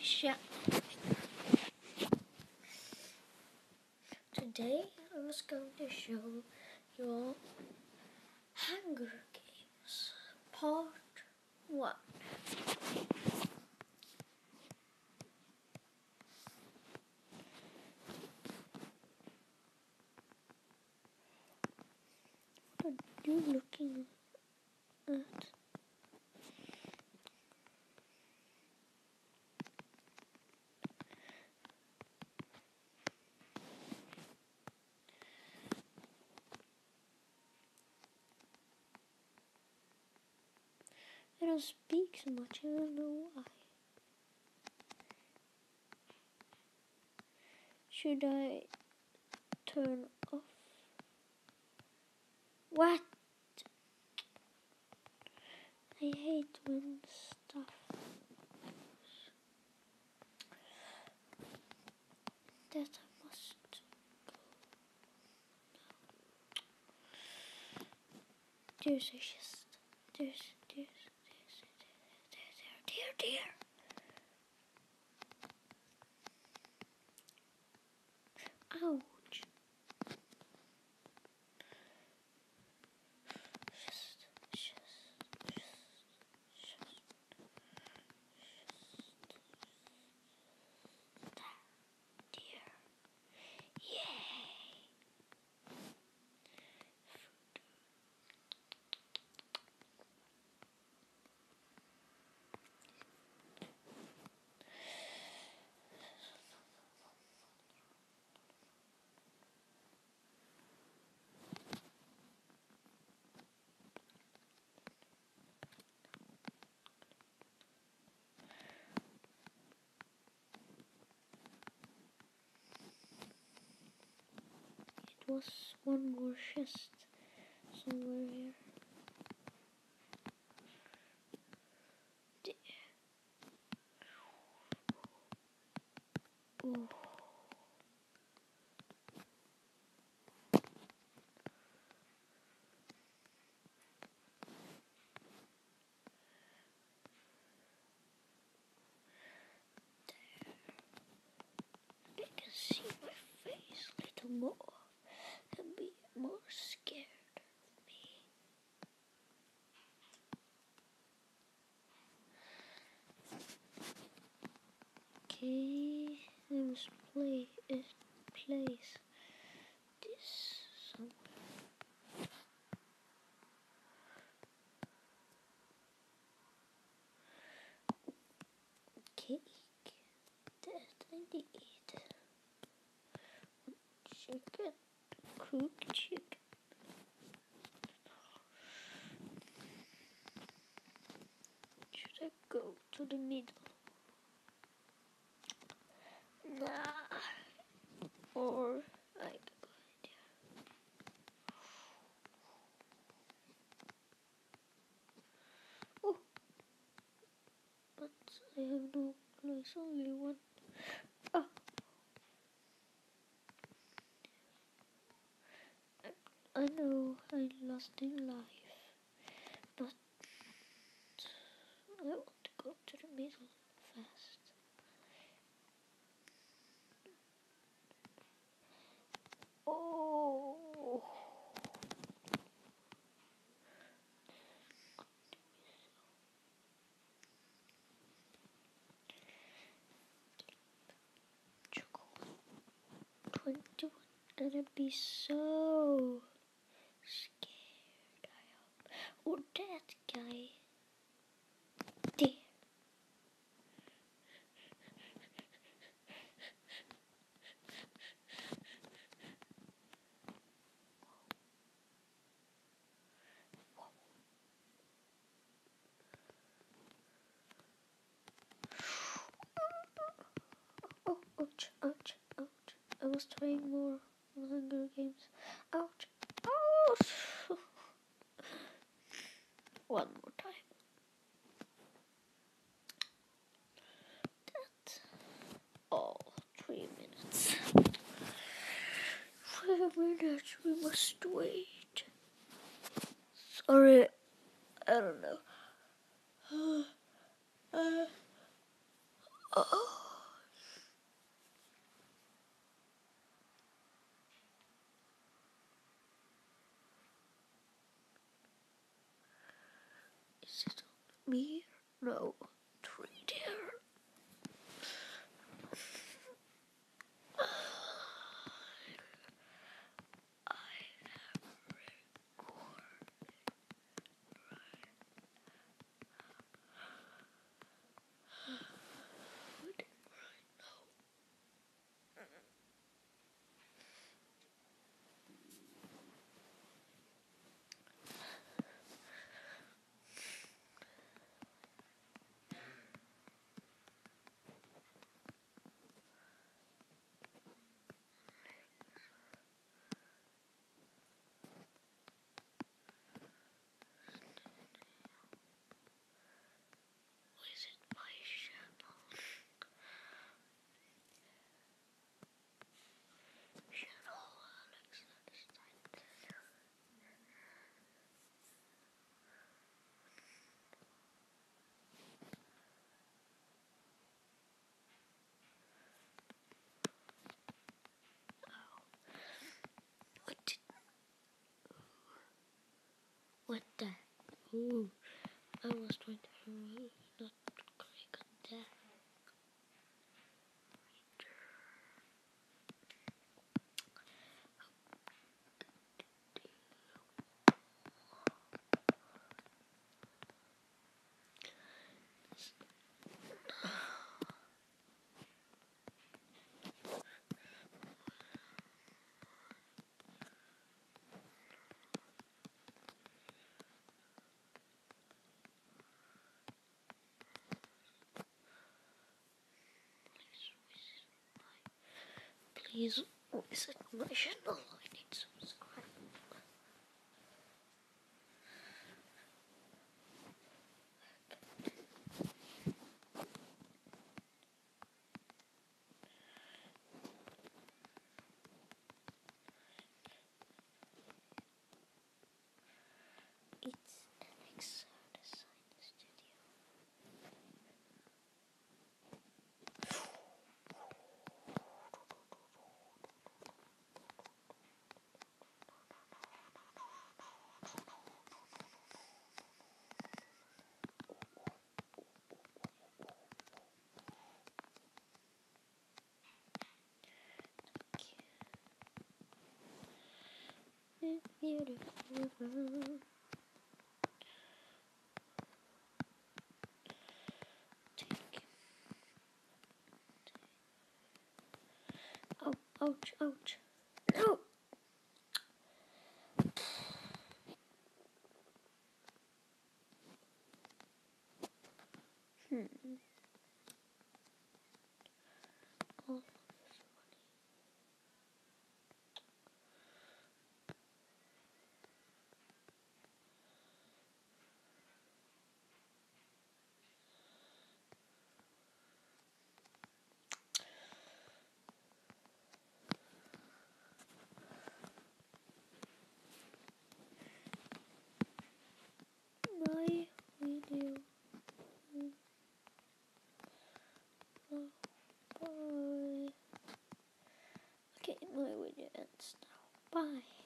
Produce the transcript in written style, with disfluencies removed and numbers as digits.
Yeah. Today I was going to show you all Hunger Games Part 1. What are you looking at? I don't speak so much, I don't know why. Should I turn off? What? I hate when stuff. That I must go. There's a chest. There's. Dear. Ouch. Dear. Yay. It was one more chest somewhere here. Oh. I can see my face a little more and be more scared of me. Okay, let's place this somewhere. Cake that I need. Chicken, cooked chicken. Should I go to the middle? Nah. Or I go there. Oh, but I have no place. Only one. Oh. I know I lost in life, but I want to go to the middle fast. Oh. Chocolate. 21. Gonna be so scared. Oh, that guy. There. Oh, ouch. I was trying more on Hunger Games. Ouch. One more time. That's all. 3 minutes. 5 minutes. We must wait. Sorry. I don't know. Is it on me? No. 3 there. What the? Ooh, I was trying to not click on that. Please visit my channel. I need to subscribe. It's Alexsir Design Studio. It's beautiful. Oh, ouch, ouch. No! Oh, my video. Bye. Okay, my video ends now. Bye.